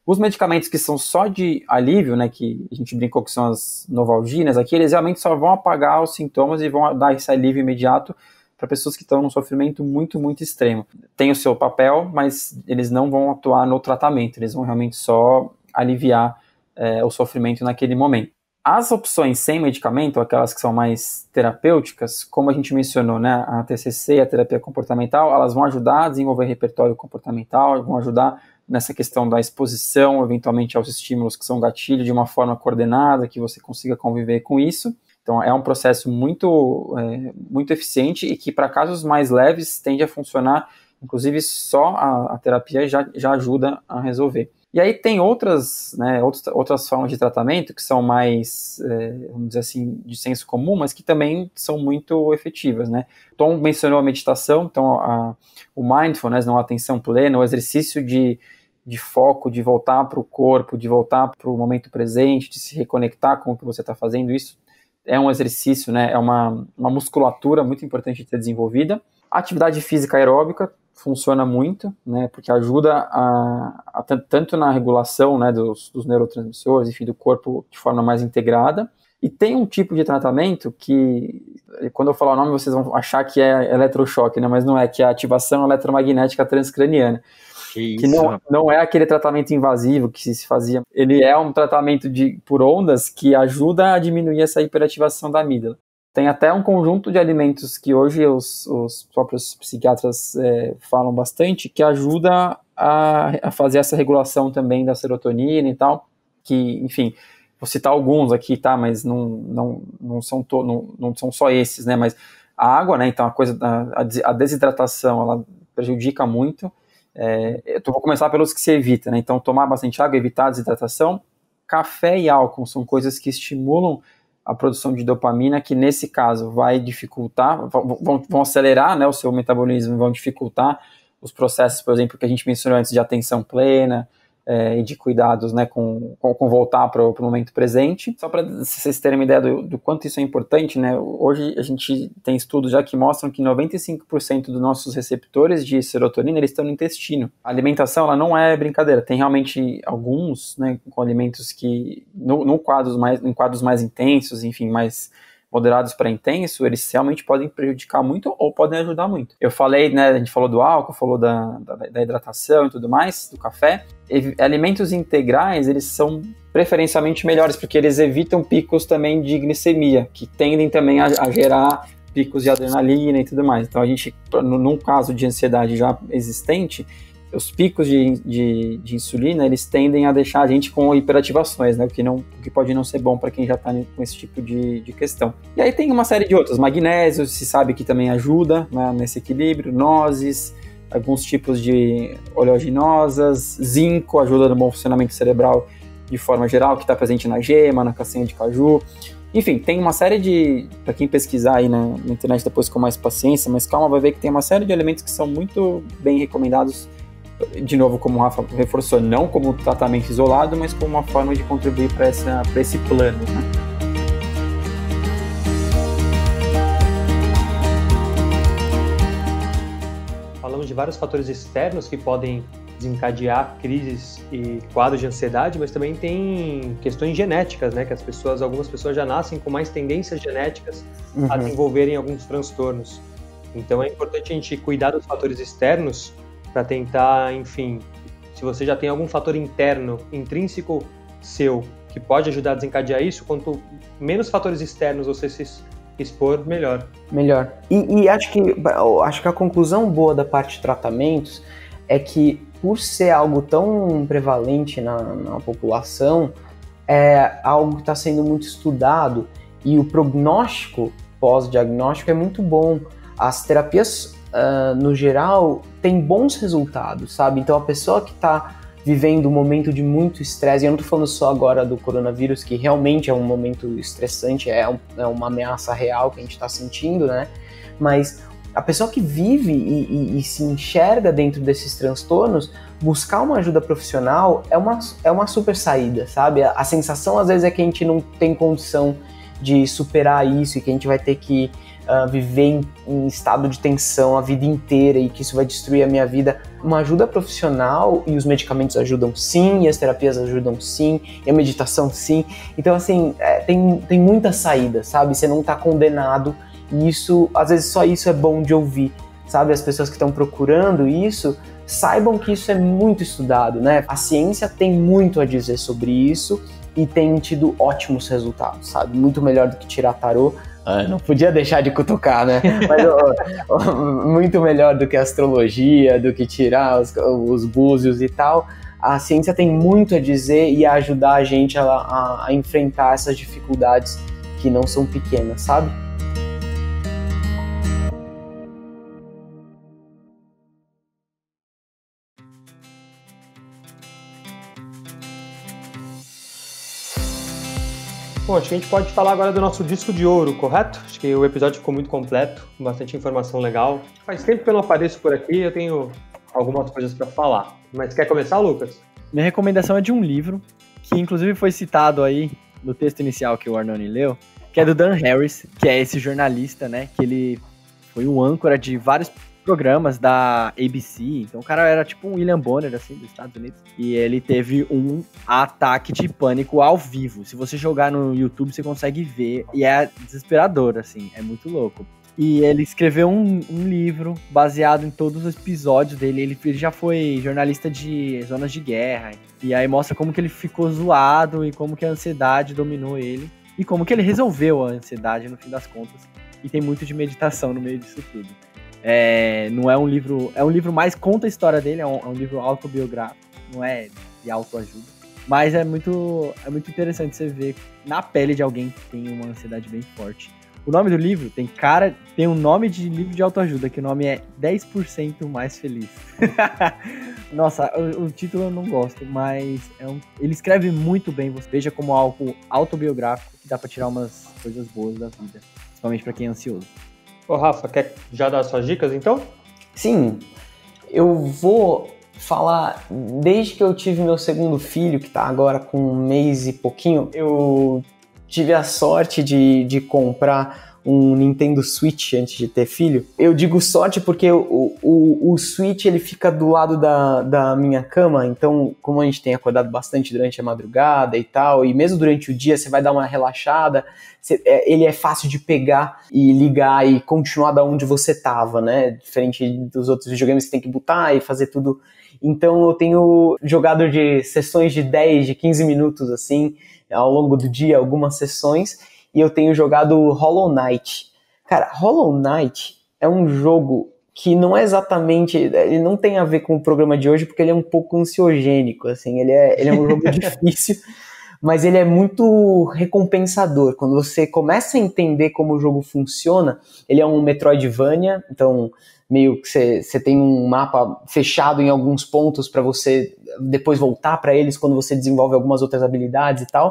Os medicamentos que são só de alívio, né, que a gente brincou que são as novalginas aqui, eles realmente só vão apagar os sintomas e vão dar esse alívio imediato para pessoas que estão num sofrimento muito, muito extremo. Tem o seu papel, mas eles não vão atuar no tratamento, eles vão realmente só aliviar é, o sofrimento naquele momento. As opções sem medicamento, aquelas que são mais terapêuticas, como a gente mencionou, né, a T C C, a terapia comportamental, elas vão ajudar a desenvolver repertório comportamental, vão ajudar nessa questão da exposição, eventualmente, aos estímulos que são gatilho, de uma forma coordenada, que você consiga conviver com isso. Então, é um processo muito, é, muito eficiente e que, para casos mais leves, tende a funcionar, inclusive, só a, a terapia já, já ajuda a resolver. E aí tem outras, né, outras, outras formas de tratamento que são mais, é, vamos dizer assim, de senso comum, mas que também são muito efetivas, né? Tom mencionou a meditação, então a, o mindfulness, não, a atenção plena, o exercício de, de foco, de voltar para o corpo, de voltar para o momento presente, de se reconectar com o que você está fazendo, isso é um exercício, né, é uma, uma musculatura muito importante de ser desenvolvida. A atividade física aeróbica funciona muito, né, porque ajuda a, a, tanto na regulação, né, dos, dos neurotransmissores, enfim, do corpo de forma mais integrada. E tem um tipo de tratamento que, quando eu falar o nome, vocês vão achar que é eletrochoque, né, mas não é, que é a ativação eletromagnética transcraniana. Que, que não, não é aquele tratamento invasivo que se fazia. Ele é um tratamento de, por ondas que ajuda a diminuir essa hiperativação da amígdala. Tem até um conjunto de alimentos que hoje os, os próprios psiquiatras é, falam bastante, que ajuda a, a fazer essa regulação também da serotonina e tal, que, enfim, vou citar alguns aqui, tá, mas não, não, não, são, to, não, não são só esses, né, mas a água, né, então a coisa, a, a desidratação, ela prejudica muito. É, eu vou começar pelos que se evita, né, então tomar bastante água, evitar a desidratação. Café e álcool são coisas que estimulam a produção de dopamina, que nesse caso vai dificultar, vão, vão acelerar, né, o seu metabolismo, vão dificultar os processos, por exemplo, que a gente mencionou antes, de atenção plena é, e de cuidados, né, com, com, com voltar para o momento presente. Só para vocês terem uma ideia do, do quanto isso é importante, né, hoje a gente tem estudos já que mostram que noventa e cinco por cento dos nossos receptores de serotonina, eles estão no intestino. A alimentação, ela não é brincadeira, tem realmente alguns, né, com alimentos que, no, no quadros mais, em quadros mais intensos, enfim, mais moderados para intenso, eles realmente podem prejudicar muito ou podem ajudar muito. Eu falei, né, a gente falou do álcool, falou da, da, da hidratação e tudo mais, do café. E alimentos integrais, eles são preferencialmente melhores, porque eles evitam picos também de glicemia, que tendem também a, a gerar picos de adrenalina e tudo mais. Então a gente, num caso de ansiedade já existente, os picos de, de, de insulina, eles tendem a deixar a gente com hiperativações, né? O que, não, o que pode não ser bom para quem já está com esse tipo de, de questão. E aí tem uma série de outros. Magnésio, se sabe que também ajuda, né, nesse equilíbrio. Nozes, alguns tipos de oleaginosas. Zinco ajuda no bom funcionamento cerebral de forma geral, que está presente na gema, na castanha de caju. Enfim, tem uma série de... Para quem pesquisar aí na, na internet depois com mais paciência, mas calma, vai ver que tem uma série de alimentos que são muito bem recomendados. De novo, como o Rafa reforçou, não como tratamento isolado, mas como uma forma de contribuir para esse plano, né? Falamos de vários fatores externos que podem desencadear crises e quadros de ansiedade, mas também tem questões genéticas, né? Que as pessoas, algumas pessoas já nascem com mais tendências genéticas uhum. a desenvolverem alguns transtornos. Então é importante a gente cuidar dos fatores externos para tentar, enfim, se você já tem algum fator interno, intrínseco seu, que pode ajudar a desencadear isso, quanto menos fatores externos você se expor, melhor. Melhor. E, e acho, que, acho que a conclusão boa da parte de tratamentos é que, por ser algo tão prevalente na, na população, é algo que está sendo muito estudado e o prognóstico pós-diagnóstico é muito bom. As terapias Uh, no geral, tem bons resultados, sabe? Então a pessoa que está vivendo um momento de muito estresse, e eu não tô falando só agora do coronavírus, que realmente é um momento estressante, é, um, é uma ameaça real que a gente está sentindo, né? Mas a pessoa que vive e, e, e se enxerga dentro desses transtornos, buscar uma ajuda profissional é uma, é uma super saída, sabe? A, a sensação às vezes é que a gente não tem condição de superar isso e que a gente vai ter que uh, viver em, em estado de tensão a vida inteira e que isso vai destruir a minha vida. Uma ajuda profissional, e os medicamentos ajudam sim, e as terapias ajudam sim, e a meditação sim. Então, assim, é, tem, tem muita saída, sabe? Você não tá condenado, e isso, às vezes só isso é bom de ouvir, sabe? As pessoas que estão procurando isso, saibam que isso é muito estudado, né? A ciência tem muito a dizer sobre isso, e tem tido ótimos resultados, sabe? Muito melhor do que tirar tarô. Ah, não podia deixar de cutucar, né? Mas ó, ó, muito melhor do que a astrologia, do que tirar os, os búzios e tal. A ciência tem muito a dizer e a ajudar a gente a, a, a enfrentar essas dificuldades que não são pequenas, sabe? Bom, acho que a gente pode falar agora do nosso disco de ouro, correto? Acho que o episódio ficou muito completo, com bastante informação legal. Faz tempo que eu não apareço por aqui, eu tenho algumas coisas para falar. Mas quer começar, Lucas? Minha recomendação é de um livro, que inclusive foi citado aí no texto inicial que o Arnone leu, que é do Dan Harris, que é esse jornalista, né, que ele foi o âncora de vários programas da A B C, então o cara era tipo um William Bonner, assim, dos Estados Unidos, e ele teve um ataque de pânico ao vivo. Se você jogar no YouTube, você consegue ver, e é desesperador, assim, é muito louco. E ele escreveu um, um livro baseado em todos os episódios dele. Ele, ele já foi jornalista de zonas de guerra, e aí mostra como que ele ficou zoado e como que a ansiedade dominou ele, e como que ele resolveu a ansiedade no fim das contas. E tem muito de meditação no meio disso tudo. É, não é um livro, é um livro mais conta a história dele, é um, é um livro autobiográfico, não é de autoajuda, mas é muito, é muito interessante você ver na pele de alguém que tem uma ansiedade bem forte. O nome do livro tem cara, tem um nome de livro de autoajuda, que o nome é dez por cento mais feliz. Nossa, o, o título eu não gosto, mas é um, ele escreve muito bem, você veja como algo autobiográfico que dá pra tirar umas coisas boas da vida, principalmente pra quem é ansioso. Ô Rafa, quer já dar suas dicas então? Sim, eu vou falar, desde que eu tive meu segundo filho, que tá agora com um mês e pouquinho, eu tive a sorte de, de comprar um Nintendo Switch antes de ter filho. Eu digo sorte porque o, o, o Switch ele fica do lado da, da minha cama, então como a gente tem acordado bastante durante a madrugada e tal, e mesmo durante o dia você vai dar uma relaxada, você, é, ele é fácil de pegar e ligar e continuar da onde você tava, né? Diferente dos outros videogames que você tem que botar e fazer tudo. Então eu tenho jogado de sessões de dez, de quinze minutos assim, ao longo do dia, algumas sessões, e eu tenho jogado Hollow Knight. Cara, Hollow Knight é um jogo que não é exatamente, ele não tem a ver com o programa de hoje, porque ele é um pouco ansiogênico, assim, ele é, ele é um jogo difícil, mas ele é muito recompensador. Quando você começa a entender como o jogo funciona, ele é um Metroidvania, então meio que você, você tem um mapa fechado em alguns pontos para você depois voltar para eles quando você desenvolve algumas outras habilidades e tal.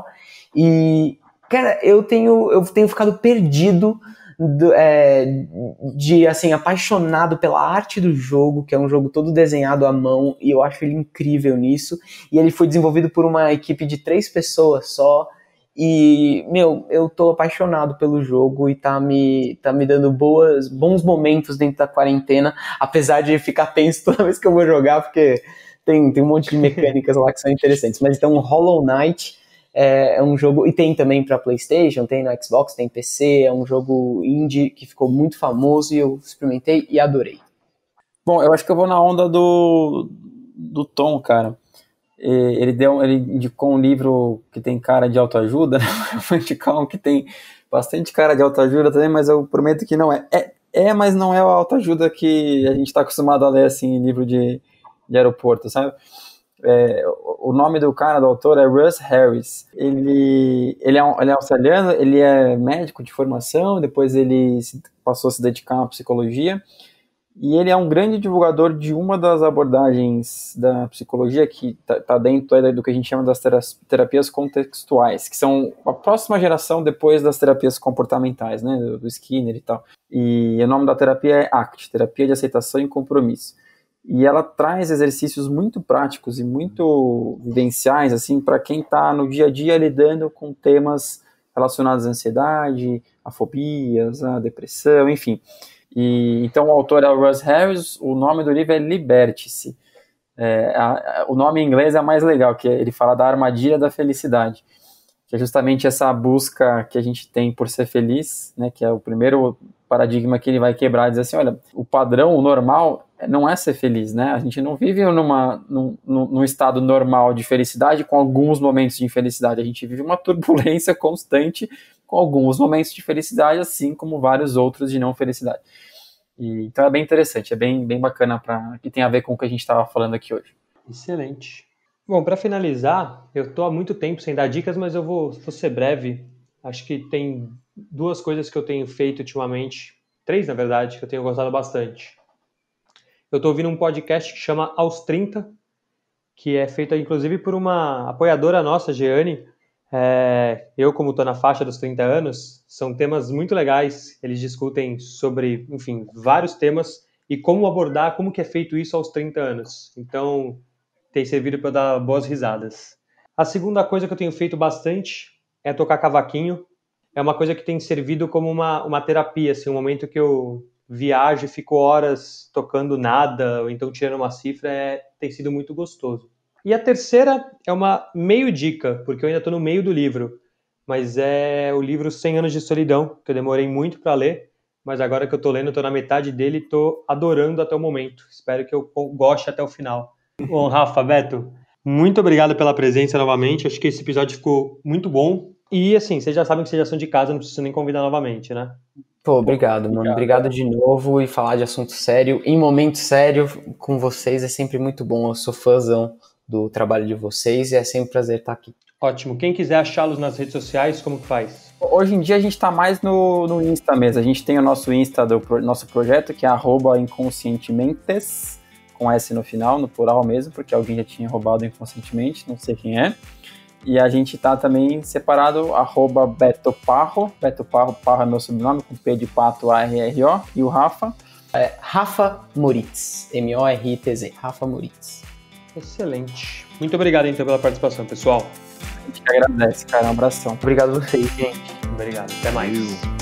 E, cara, eu tenho, eu tenho ficado perdido, do, é, de, assim, apaixonado pela arte do jogo, que é um jogo todo desenhado à mão, e eu acho ele incrível nisso. E ele foi desenvolvido por uma equipe de três pessoas só. E, meu, eu tô apaixonado pelo jogo e tá me, tá me dando boas, bons momentos dentro da quarentena, apesar de ficar tenso toda vez que eu vou jogar, porque tem, tem um monte de mecânicas lá que são interessantes. Mas então, Hollow Knight é, é um jogo, e tem também pra PlayStation, tem no Xbox, tem P C, é um jogo indie que ficou muito famoso e eu experimentei e adorei. Bom, eu acho que eu vou na onda do, do Tom, cara. Ele, deu, ele indicou um livro que tem cara de autoajuda, né? Eu vou indicar um que tem bastante cara de autoajuda também, mas eu prometo que não é. É, é mas não é a autoajuda que a gente está acostumado a ler, assim, em livro de, de aeroporto, sabe? É, o nome do cara, do autor, é Russ Harris. Ele, ele, é, um, ele é australiano, ele é médico de formação, depois ele se, passou a se dedicar à psicologia. E ele é um grande divulgador de uma das abordagens da psicologia que está tá dentro do que a gente chama das terapias contextuais, que são a próxima geração depois das terapias comportamentais, né, do Skinner e tal. E o nome da terapia é A C T, Terapia de Aceitação e Compromisso. E ela traz exercícios muito práticos e muito vivenciais, assim, para quem está no dia a dia lidando com temas relacionadas à ansiedade, a fobias, a depressão, enfim. E, então o autor é o Russ Harris, o nome do livro é Liberte-se. É, a, a, o nome em inglês é mais legal, que ele fala da armadilha da felicidade, que é justamente essa busca que a gente tem por ser feliz, né, que é o primeiro paradigma que ele vai quebrar, dizer assim, olha, o padrão, o normal, não é ser feliz, né, a gente não vive numa, num, num estado normal de felicidade com alguns momentos de infelicidade, a gente vive uma turbulência constante com alguns momentos de felicidade, assim como vários outros de não felicidade. E, então é bem interessante, é bem, bem bacana, pra, que tem a ver com o que a gente estava falando aqui hoje. Excelente. Bom, para finalizar, eu estou há muito tempo sem dar dicas, mas eu vou, vou ser breve. Acho que tem duas coisas que eu tenho feito ultimamente, três na verdade, que eu tenho gostado bastante. Eu estou ouvindo um podcast que chama Aos trinta, que é feito inclusive por uma apoiadora nossa, Jeane. É, eu, como estou na faixa dos trinta anos, são temas muito legais. Eles discutem sobre, enfim, vários temas e como abordar, como que é feito isso aos trinta anos. Então, tem servido para eu dar boas risadas. A segunda coisa que eu tenho feito bastante é tocar cavaquinho. É uma coisa que tem servido como uma, uma terapia, assim, um momento que eu viajo e fico horas tocando nada, ou então tirando uma cifra, é, tem sido muito gostoso. E a terceira é uma meio dica, porque eu ainda estou no meio do livro, mas é o livro cem anos de solidão, que eu demorei muito para ler, mas agora que eu estou lendo, estou na metade dele e estou adorando até o momento. Espero que eu goste até o final. Bom, Rafa, Beto, muito obrigado pela presença novamente. Acho que esse episódio ficou muito bom. E assim, vocês já sabem que vocês já são de casa, não preciso nem convidar novamente, né? Pô, obrigado, mano. Obrigado de novo e falar de assunto sério. Em momento sério, com vocês é sempre muito bom. Eu sou fãzão do trabalho de vocês e é sempre um prazer estar aqui. Ótimo. Quem quiser achá-los nas redes sociais, como que faz? Hoje em dia a gente está mais no, no Insta mesmo. A gente tem o nosso Insta do pro, nosso projeto, que é arroba inconscientementes, com S no final, no plural mesmo, porque alguém já tinha roubado inconscientemente, não sei quem é. E a gente tá também separado, arroba Beto Parro, Beto Parro, Parro é meu sobrenome, com P de pato, A R R O, e o Rafa? É Rafa Moritz, M O R I T Z, Rafa Moritz. Excelente. Muito obrigado, então, pela participação, pessoal. A gente que agradece, cara, um abração. Obrigado a vocês, gente. Obrigado, até mais.